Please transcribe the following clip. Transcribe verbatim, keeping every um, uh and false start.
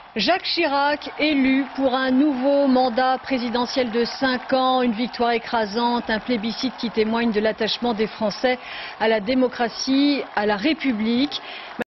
Jacques Chirac, élu pour un nouveau mandat présidentiel de cinq ans, une victoire écrasante, un plébiscite qui témoigne de l'attachement des Français à la démocratie, à la République.